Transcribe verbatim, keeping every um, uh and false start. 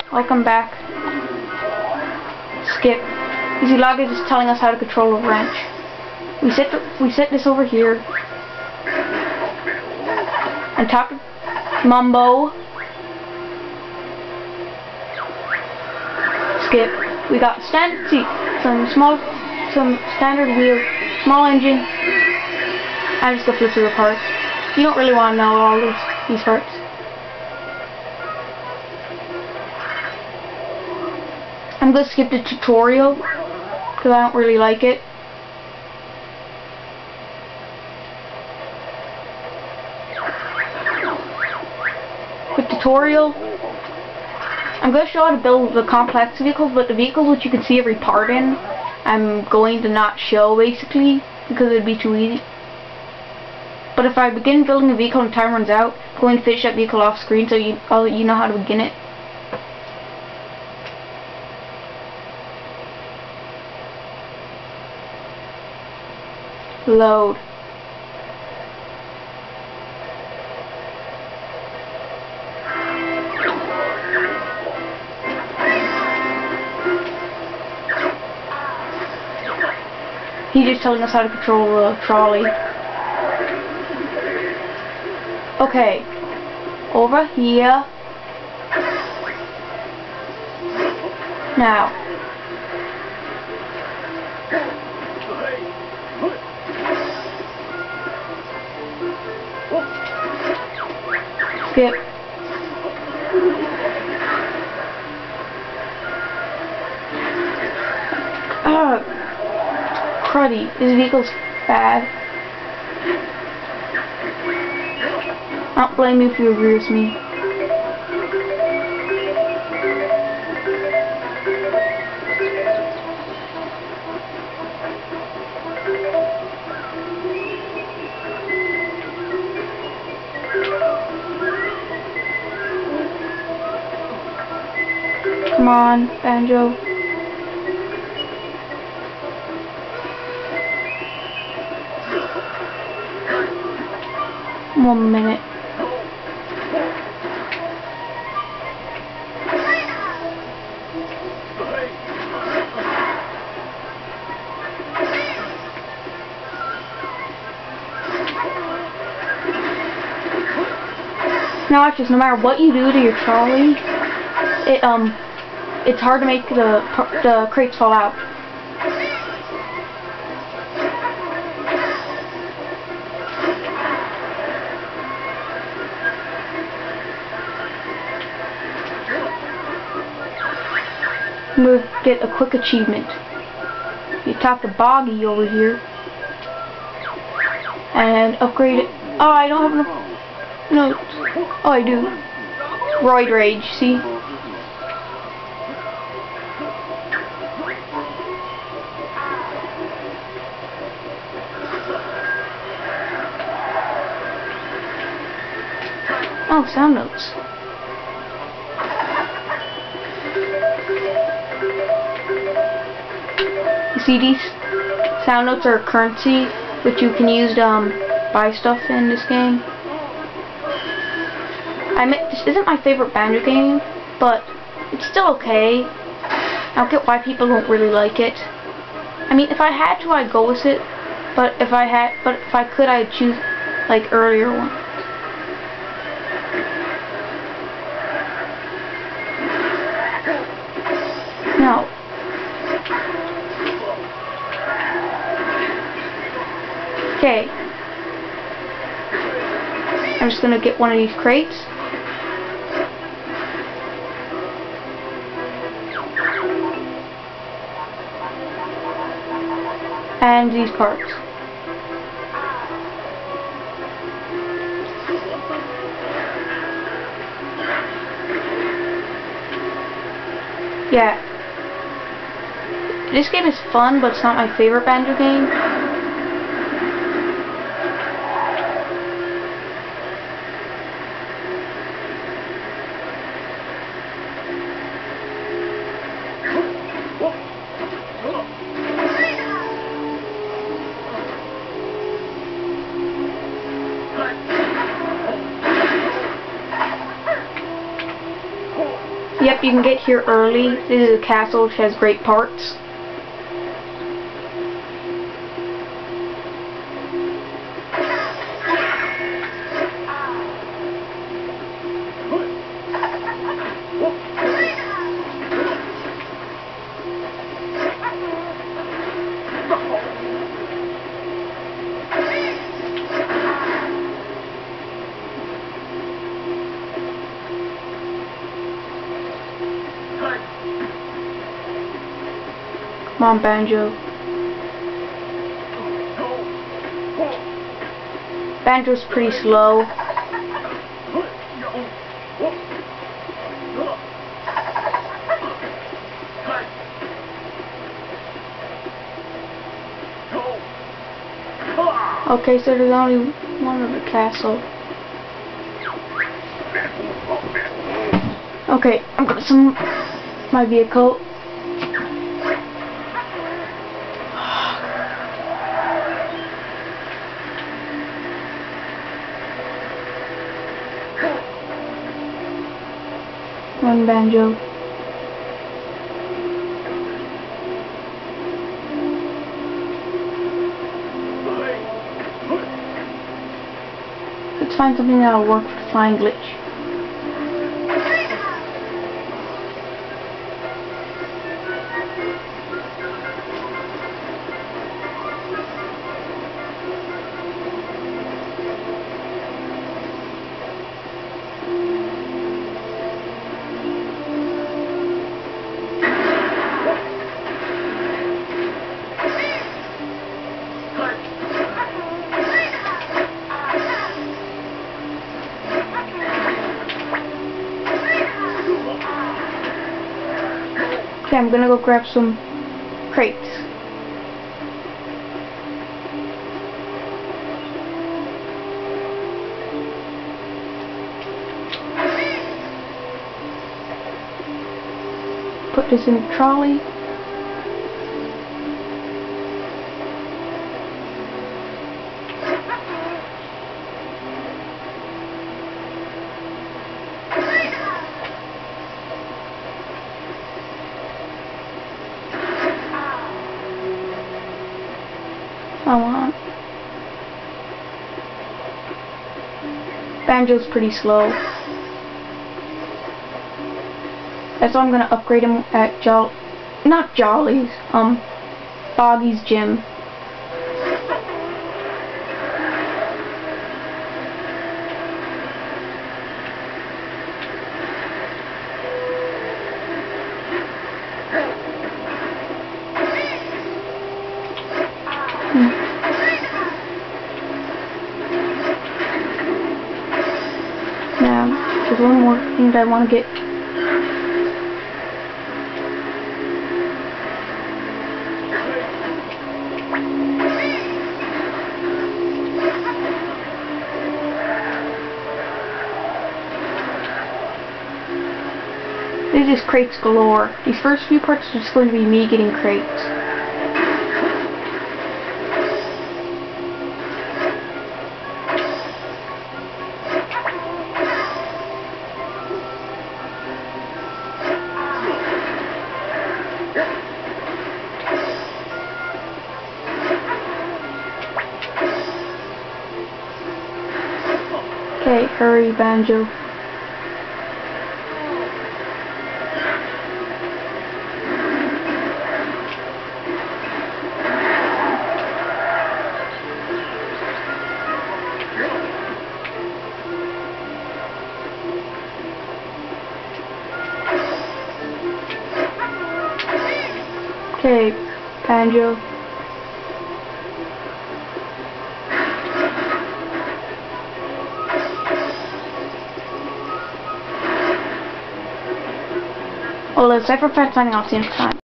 welcome back. Skip. Easy Log is just telling us how to control a wrench. We set the, we set this over here. On top of Mumbo. Skip. We got standard seat, some small, some standard wheel, small engine. I'm just gonna flip through the parts. You don't really want to know all those these parts. I'm gonna skip the tutorial because I don't really like it. With tutorial, I'm going to show how to build the complex vehicles, but the vehicles which you can see every part in, I'm going to not show basically because it would be too easy. But if I begin building a vehicle and time runs out, I'm going to finish that vehicle off screen so you, I'll, you know how to begin it. Load. He's just telling us how to control the trolley. Okay, over here. Now. Skip. Ugh. Cruddy. This vehicle's bad. I don't blame you if you agree with me. Come on, Banjo. One minute. Now watch this, no matter what you do to your trolley, it um, it's hard to make the the crates fall out. I'm gonna get a quick achievement. You talk to Boggy over here and upgrade it. Oh, I don't have enough. No. Oh, I do. Roid Rage, see? Oh, sound notes. You see, these sound notes are currency, which you can use to um, buy stuff in this game. I mean, this isn't my favorite Banjo game, but it's still okay. I don't get why people don't really like it. I mean, if I had to, I'd go with it. But if I had, but if I could, I'd choose like earlier ones. No. Okay. I'm just gonna get one of these crates. And these parts. Yeah. This game is fun, but it's not my favorite Banjo game. Yep, you can get here early. This is a castle which has great parts. Come on, Banjo. Banjo's pretty slow. Okay, so there's only one of the castle. Okay, I'm gonna summon my vehicle. One Banjo. Let's find something that'll work for the flying glitch. Okay, I'm gonna go grab some crates. Put this in the trolley. I want. Banjo's pretty slow. That's why I'm gonna upgrade him at Jolly, not Jolly's, um, Boggy's gym. Now, there's one more thing that I want to get. This is crates galore. These first few parts are just going to be me getting crates. Okay, hurry, Banjo. Okay, Banjo. Well, let's ever find signing off. See you next time.